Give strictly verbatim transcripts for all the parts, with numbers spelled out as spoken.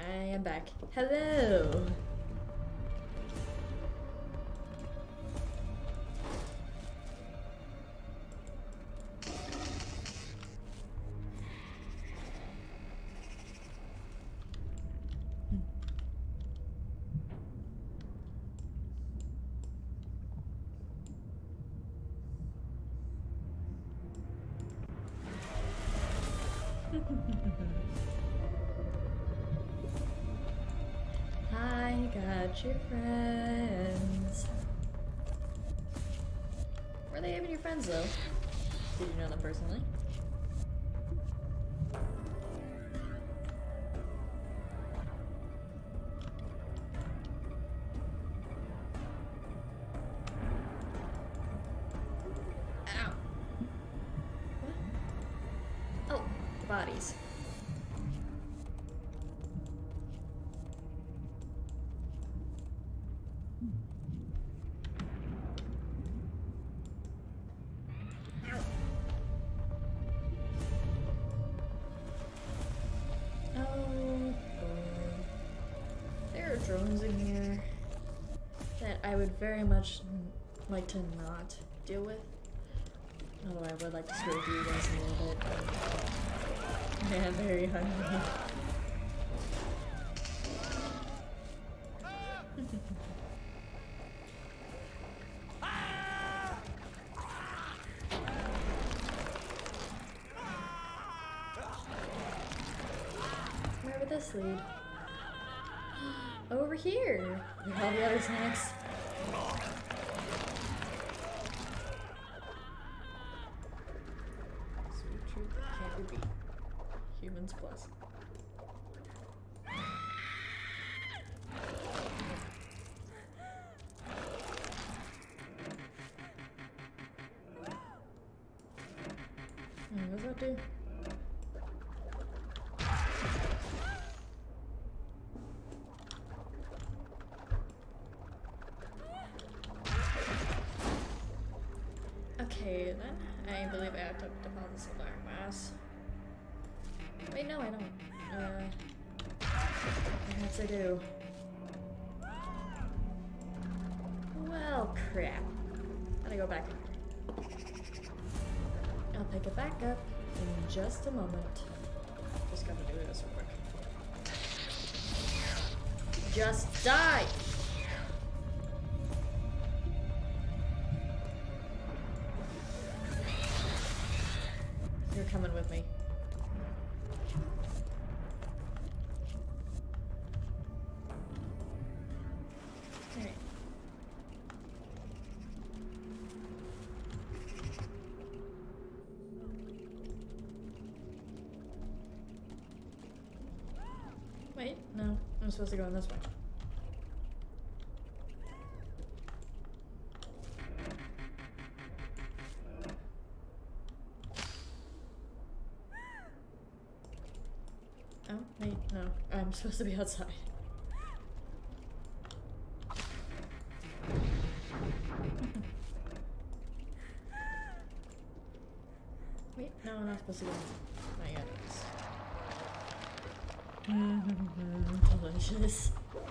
I am back. Hello! I got your friends. Were they even your friends though? Did you know them personally? Ow! What? Oh, the bodies. Drones in here that I would very much like to not deal with. Although I would like to screw with you guys a little bit. I am very hungry. Where would this lead? Over here with all the other snacks. Sweet truth can't be beat. Humans plus. Hmm, what does that do? Okay, then I believe I have to deposit some dark mass. Wait, no, I don't. Uh, perhaps I do. Well, crap. Gotta go back in here. I'll pick it back up in just a moment. Just gotta do this real quick. Just die! You're coming with me. Alright. Wait, no. I'm supposed to go in this way. Oh, wait, no. I'm supposed to be outside. Wait, no, I'm not supposed to go. Not yet. Mm-hmm. Delicious.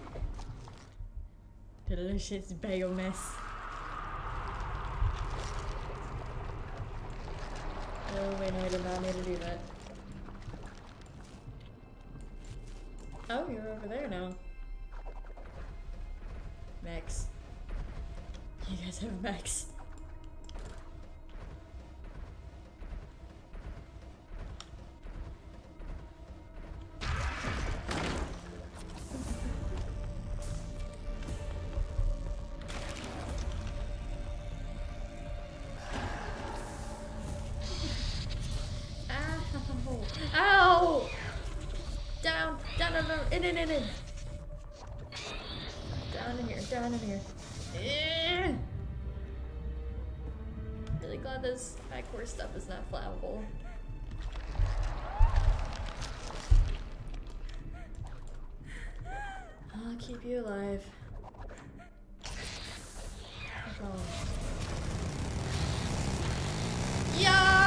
Delicious bagel mess. Oh, wait, no, I did not need to do that. Oh, you're over there now. Max. You guys have Max. Ow! Ow! Down, down, down, down, in, in, in, in. Down in here, down in here. Eh. Really glad this backcore stuff is not flammable. I'll keep you alive. Oh. Yeah!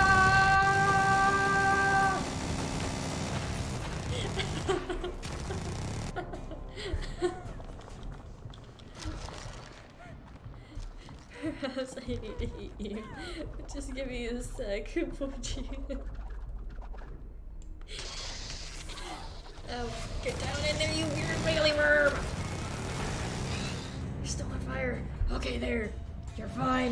need to eat you. Just give me a sec, would you? Oh, get down in there, you weird wiggly worm! You're still on fire. Okay, there. You're fine.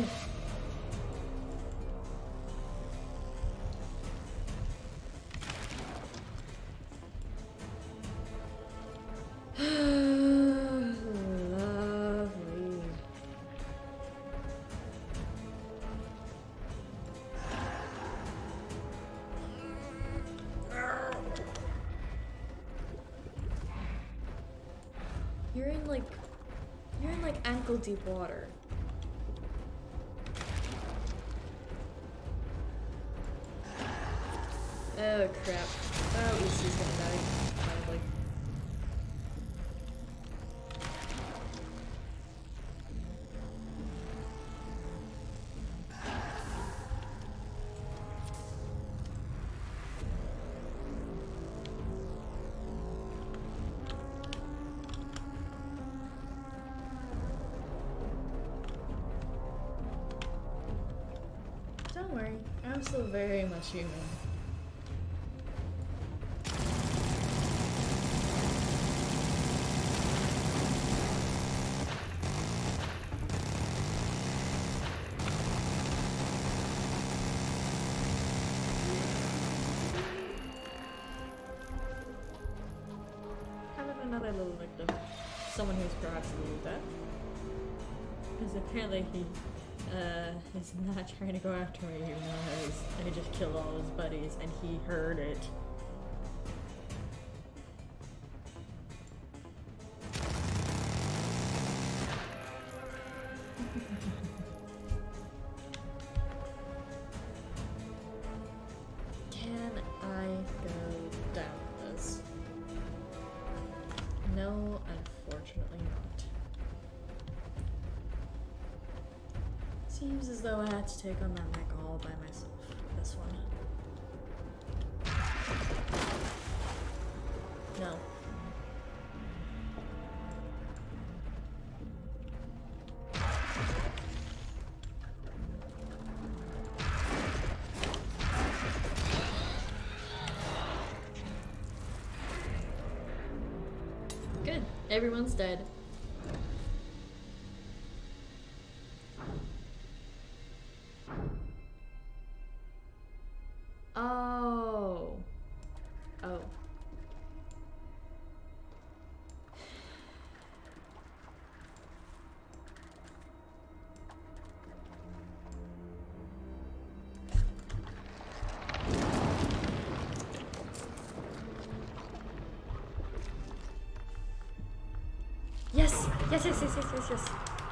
Lovely. You're in like, you're in like ankle deep water. Oh crap. Oh, Lucy's gonna die. Probably. Don't worry, I'm still very much human. Another little victim. Someone who's perhaps a little deaf. Because apparently he uh, is not trying to go after me, even though I just killed all his buddies and he heard it. Can I go down this? No, unfortunately not. Seems as though I had to take on that mech all by myself for this one. No. Good. Everyone's dead. Oh. Oh. Yes! Yes, yes, yes, yes, yes, yes.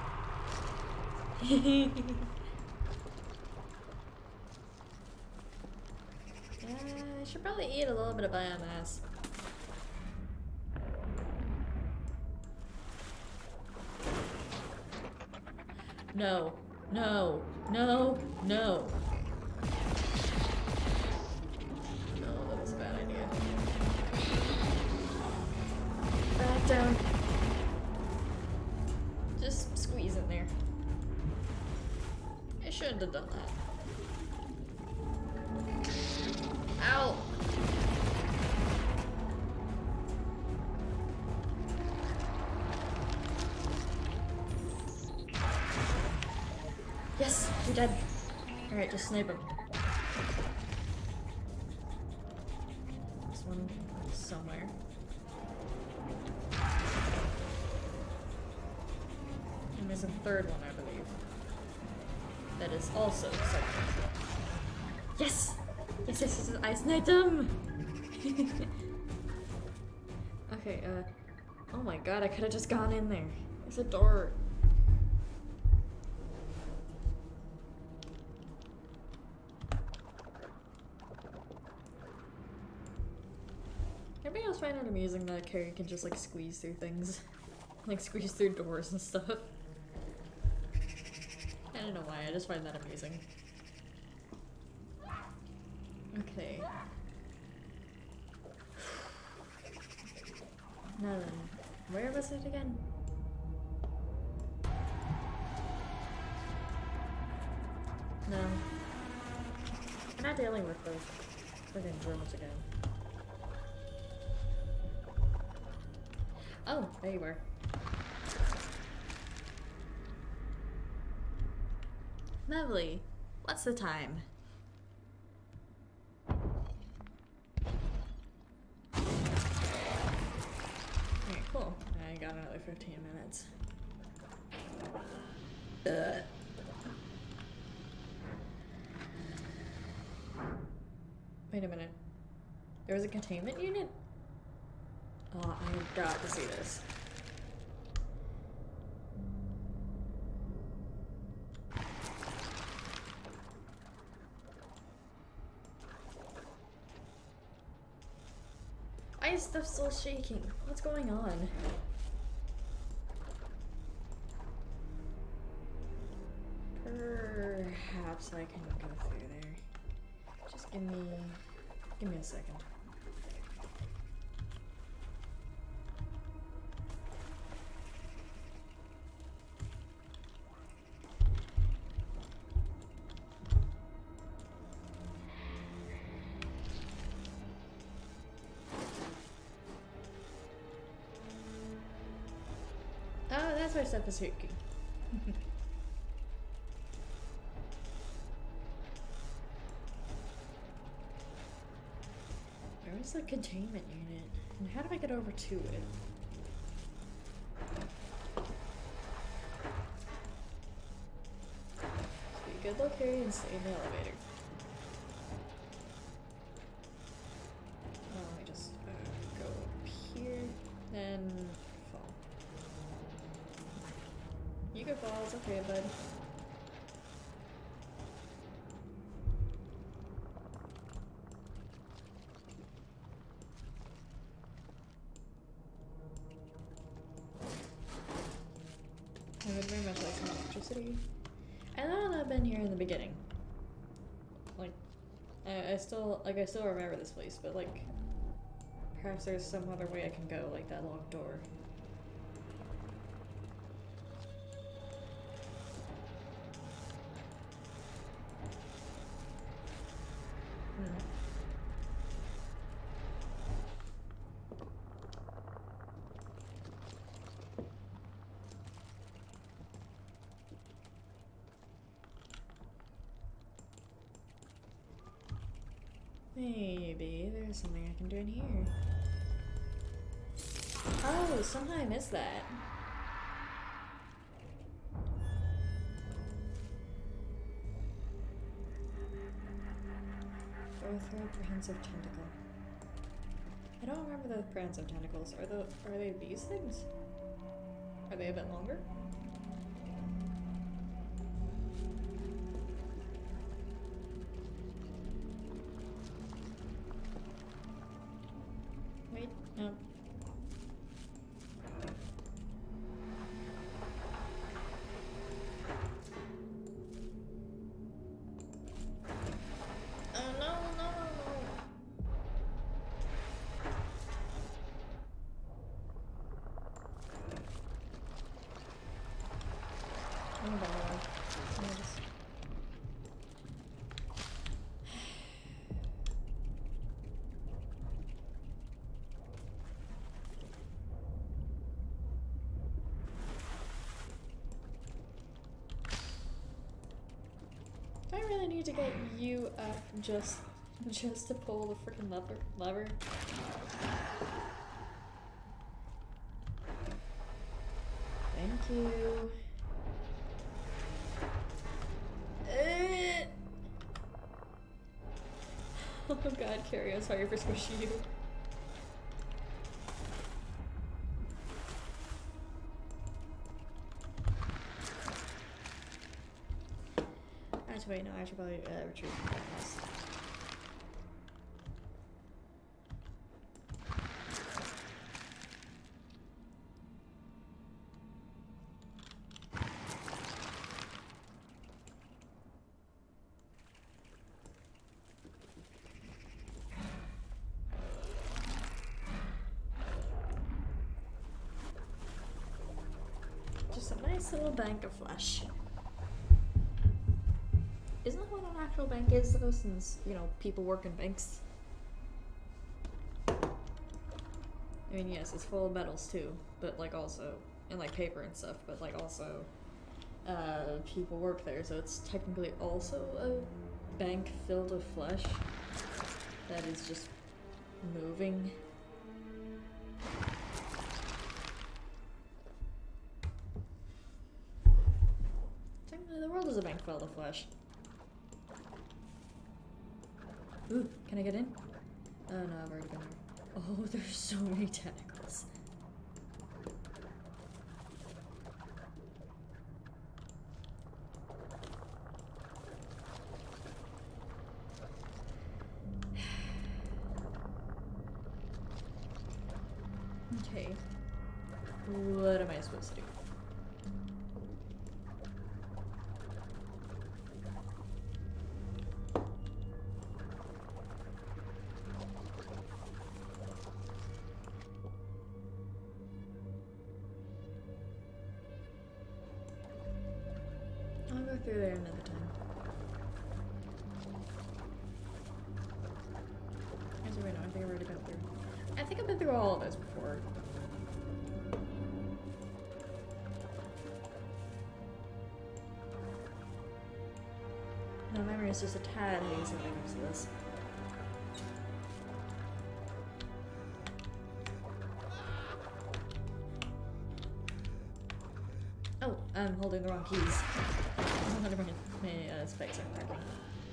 uh, I should probably eat a little bit of biomass. No, no, no, no. No, that was a bad idea. Back down. Just squeeze in there. I shouldn't have done that. Ow! Yes, you're dead. Alright, just snipe him. This one somewhere. And there's a third one, I believe. That is also somewhere. Yes! Yes, yes, yes, I sniped him! Okay, uh... oh my god, I could've just gone in there. There's a door. Everybody else find it amusing that Carrion can just like squeeze through things. Like squeeze through doors and stuff. I don't know why, I just find that amusing. Okay. Now then, where was it again? not dealing with those friggin' drones again. Oh, there you were. Lovely. What's the time? Okay, cool. I got another fifteen minutes. Ugh. Wait a minute. There was a containment unit? Oh, I got to see this. Why is stuff still shaking? What's going on? Perhaps I can go through there. Just give me... give me a second. Oh, that's why stuff is shaking. Where's the containment unit? And how do I get over to it? So be good, look Carrion, and stay in the elevator. Oh, let me just uh, go up here, then fall. You can fall, it's okay, bud. I would very much like some electricity. I know I've been here in the beginning. Like, I, I still, like, I still remember this place, but, like, perhaps there's some other way I can go, like that locked door. Hmm. Maybe there's something I can do in here. Oh, somehow I missed that. Go through a prehensile tentacle. I don't remember the prehensile tentacles. Are the are they these things? Are they a bit longer? Wait, no. Oh no, no, no. Oh my god. Let me just... Do I really need to get you up just just to pull the freaking lever lever? Thank you. Eh. Oh god, Carrion, sorry for squishing you. Actually, wait, no, I should probably uh, retrieve from this. Just a nice little bank of flesh. Isn't that what an actual bank is though, since, you know, people work in banks? I mean, yes, it's full of metals too, but like also, and like paper and stuff, but like also, uh, people work there, so it's technically also a bank filled with flesh that is just moving. Technically, the world is a bank filled with flesh. Ooh, can I get in? Oh no, I've already been there. Oh, there's so many tentacles. Okay. What am I supposed to do? I'll go through there another time. Actually, wait, no, I think I've already been through. I think I've been through all of this before. My memory is just a tad hazy when it comes to this. Oh, I'm holding the wrong keys. Never mind, my uh, specs aren't working.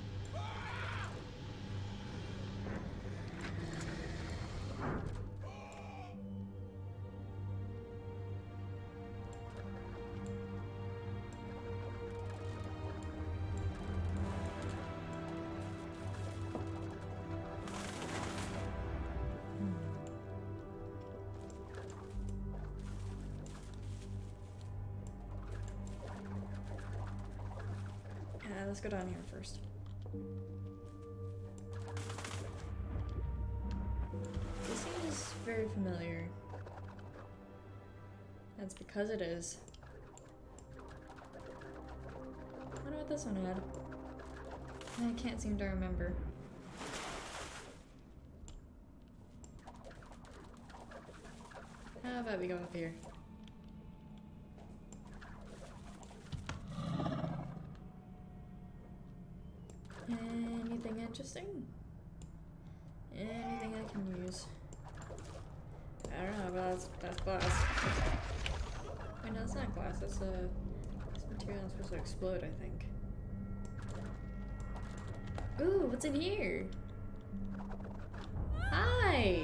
Let's go down here first. This seems very familiar. That's because it is. I wonder what this one had. I can't seem to remember. How about we go up here? Anything interesting? Anything I can use? I don't know, but that's, that's glass. Wait, no, it's not glass. That's a this material is supposed to explode, I think. Ooh, what's in here? Hi!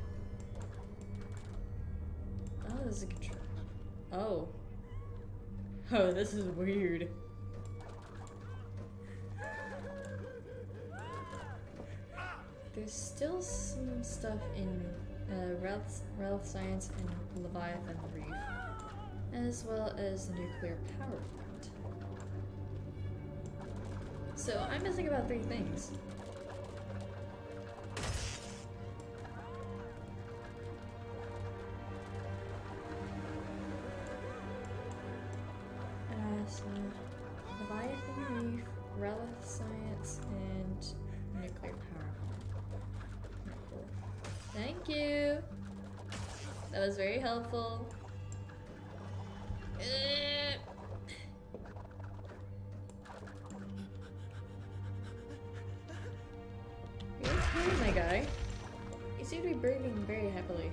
Oh, this is a control. Oh. Oh, this is weird. There's still some stuff in uh, Ralph, Ralph Science and Leviathan Reef, as well as the nuclear power plant. So I'm missing about three things. Uh, so Leviathan Reef, Ralph Science, and nuclear power plant. Thank you. That was very helpful. Uh. You okay, my guy? You seem to be breathing very happily.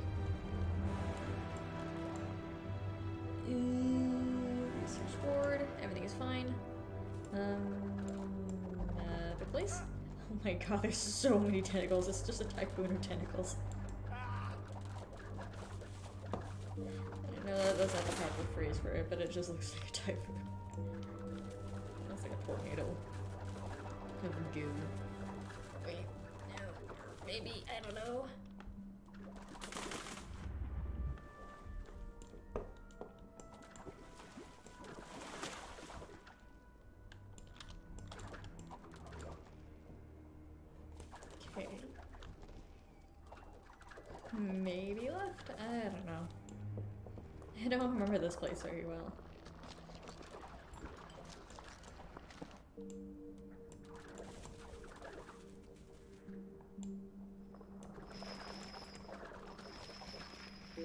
Uh, research board. Everything is fine. Um, uh, the place? Oh my god, there's so many tentacles. It's just a typhoon of tentacles. I know that, that's not the proper phrase for it, but it just looks like a typhoon. Looks like a tornado of goo. Wait, no. Maybe, I don't know. Okay. Maybe left? I don't know. I don't remember this place very well.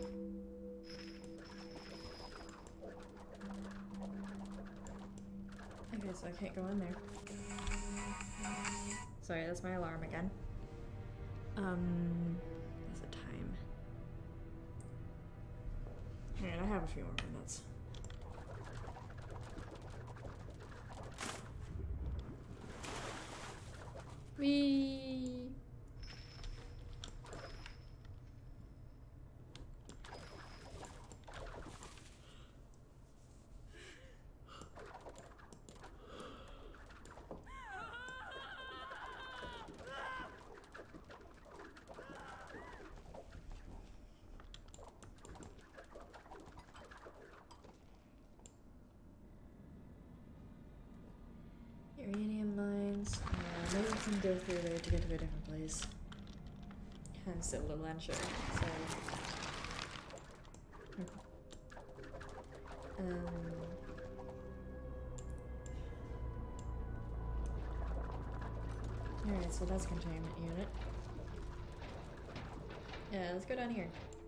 Okay, so I can't go in there. Sorry, that's my alarm again. Um, what's the time? Alright, I have a few more minutes. Whee! Uranium mines. Uh, maybe we can go through there to get to a different place. I'm still a little unsure, so. Um. Alright, so that's containment unit. Yeah, let's go down here.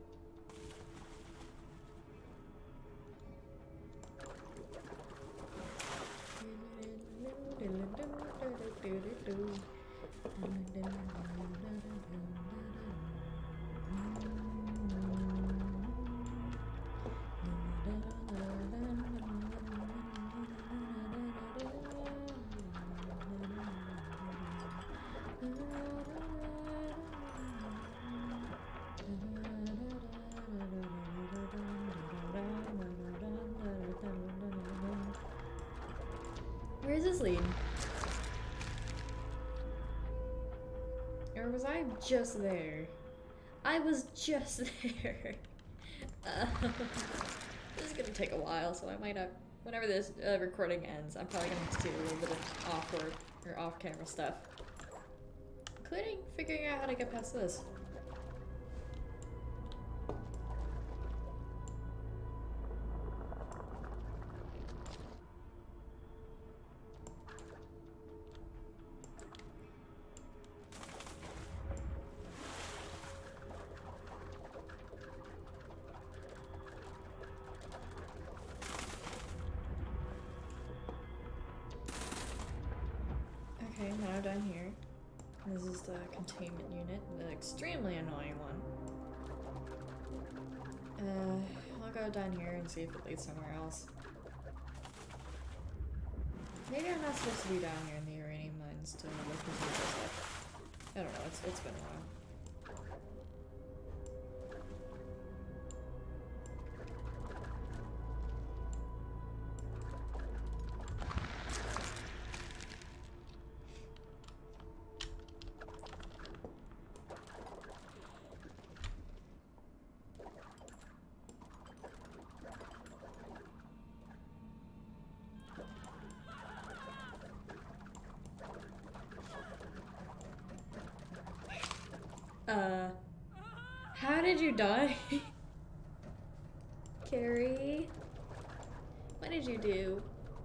Where is this lead? Or was I just there? I was just there. Uh, this is gonna take a while, so I might have. Whenever this uh, recording ends, I'm probably gonna have to do a little bit of off-work or off-camera stuff, including figuring out how to get past this. Okay, now down here. This is the containment unit, the extremely annoying one. Uh, I'll go down here and see if it leads somewhere else. Maybe I'm not supposed to be down here in the uranium mines to look into this stuff. I don't know, it's, it's been a while. Uh, how did you die? Carrie? What did you do?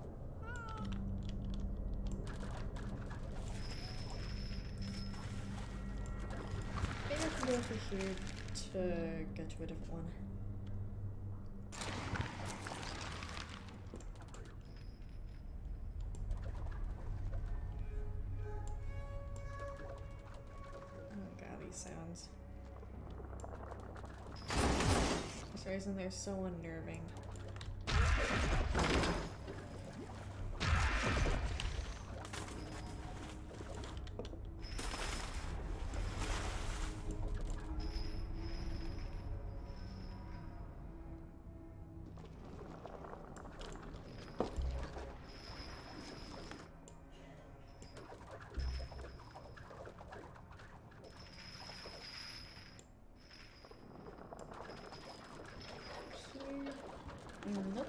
Maybe I can go over here to get to a different one. Sounds. For some reason they're so unnerving. Nope.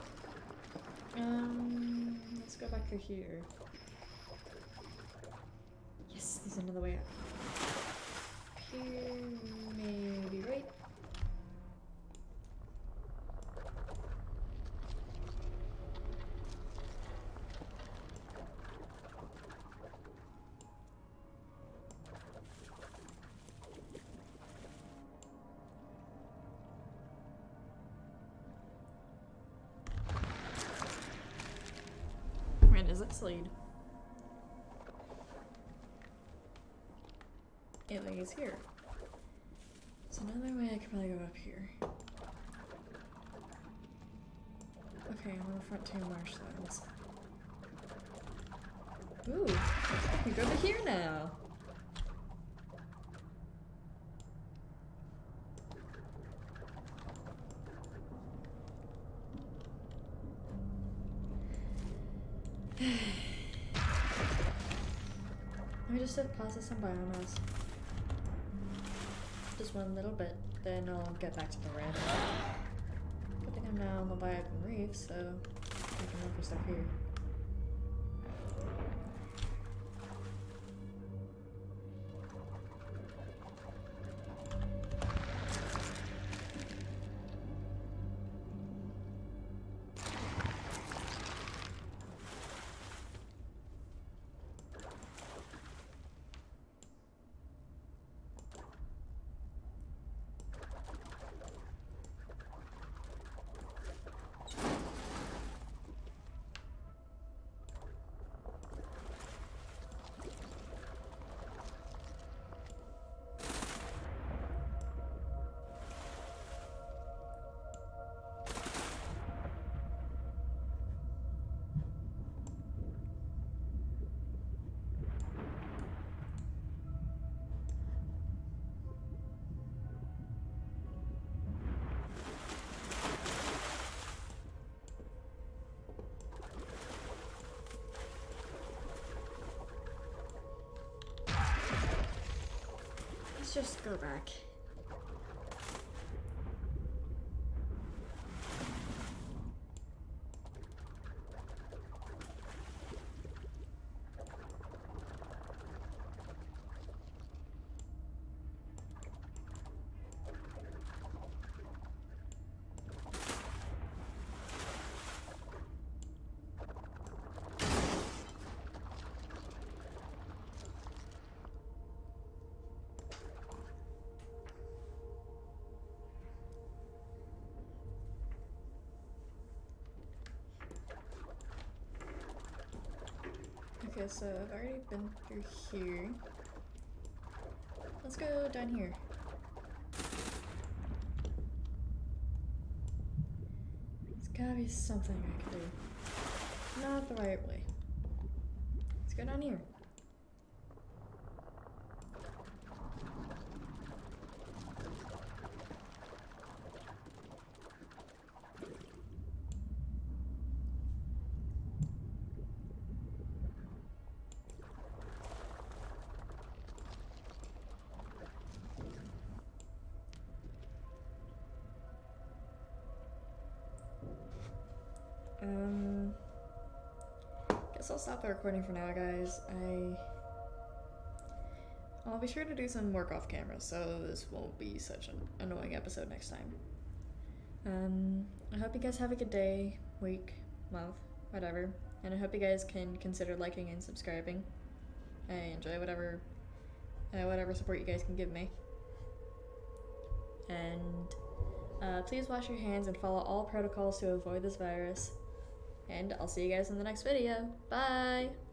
Um, let's go back through here. Yes, there's another way out. Here, maybe right. this lead? It leads here. So another way I could probably go up here. Okay, I'm on the front two marshlands. Ooh, we go over here now. Let me just deposit some biomass. Just one little bit, then I'll get back to the red. Good thing I'm now on the Leviathan Reef, so I can look for stuff here. Let's just go back. Okay, so I've already been through here. Let's go down here. There's gotta be something I can do. Not the right way. Let's go down here. Um, guess I'll stop the recording for now, guys. I, I'll be sure to do some work off camera, so this won't be such an annoying episode next time. Um, I hope you guys have a good day, week, month, whatever, and I hope you guys can consider liking and subscribing. I enjoy whatever, uh, whatever support you guys can give me. And uh, please wash your hands and follow all protocols to avoid this virus. And I'll see you guys in the next video. Bye!